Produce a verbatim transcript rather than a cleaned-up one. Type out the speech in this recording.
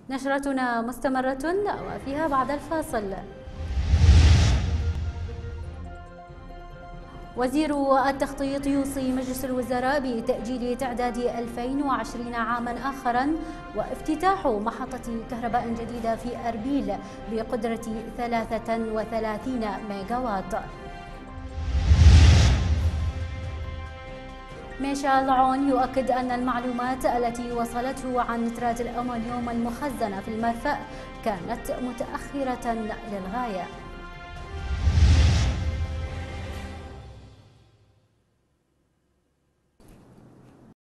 نشرتنا مستمرة وفيها بعد الفاصل. وزير التخطيط يوصي مجلس الوزراء بتأجيل تعداد ألفين وعشرين عاما آخرا وافتتاح محطة كهرباء جديدة في أربيل بقدرة ثلاثة وثلاثين ميجاوات. ميشيل عون يؤكد أن المعلومات التي وصلته عن نترات الأمونيوم المخزنة في المرفأ كانت متأخرة للغاية.